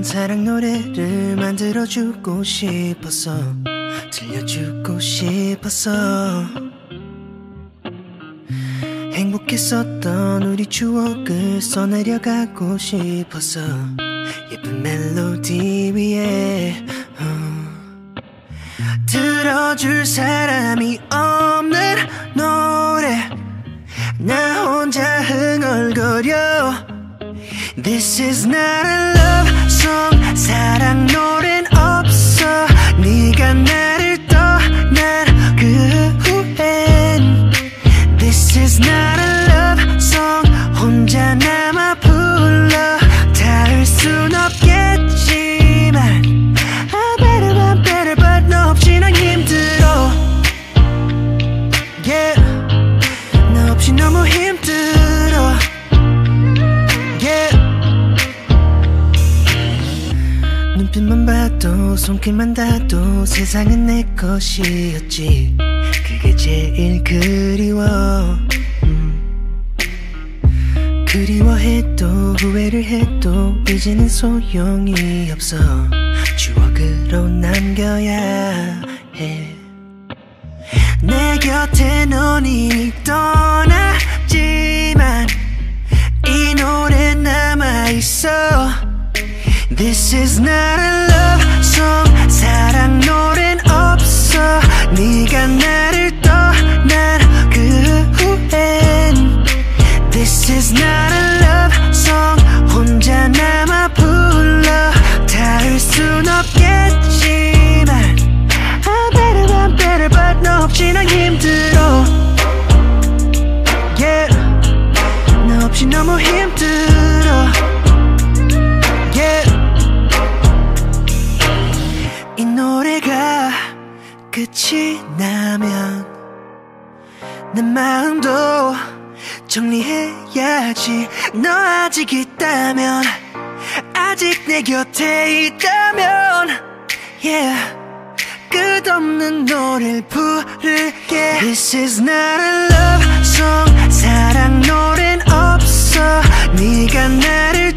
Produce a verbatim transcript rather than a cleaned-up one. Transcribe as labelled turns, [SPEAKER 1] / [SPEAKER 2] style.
[SPEAKER 1] 사랑 노래를 만들어주고 싶었어. 들려주고 싶었어. 행복했었던 우리 추억을 써내려가고 싶었어. 예쁜 멜로디 위에 어. 들어줄 사람이 없는 노래 나 혼자 흥얼거려. This is not a love song. 사랑 노래는 없어. 네가 나를 떠난 그 후엔 This is not a love song. 혼자 남아 불러 닿을 순 없겠지만 I better, I better but 너 없이 난 힘들어. Yeah, 너 없이 너무 힘들어. Yeah. 눈빛만 봐도 손길만 닿아도 세상은 내 것이었지. 그게 제일 그리워. 음. 그리워해도 후회를 해도 이제는 소용이 없어. 추억으로 남겨야 해. 내 곁에 넌 이미 떠났지만 이 노래 남아있어. This is not a love song. 사랑 노래는 없어. 네가 나를 떠난 그 후엔 This is not a love song. 혼자 남아 불러 닿을 순 없겠지만 I better, I better but 너 없이 난 힘들어. Yeah, 너 없이 너무 힘들어. Yeah. 이 노래가 끝이 나면 내 마음도 정리해야지. 너 아직 있다면 아직 내 곁에 있다면 Yeah, 끝없는 노래를 부를게. This is not a love song. 사랑 노래는 없어. 네가 나를